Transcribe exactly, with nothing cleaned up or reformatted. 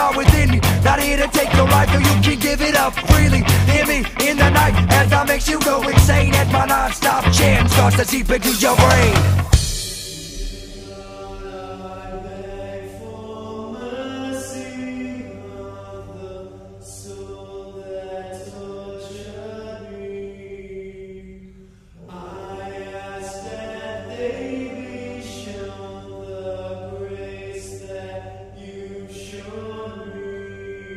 are within me. Not here to take your life, so you can give it up freely. Hear me in the night as I makes you go insane, as my non-stop jam starts to seep into your brain.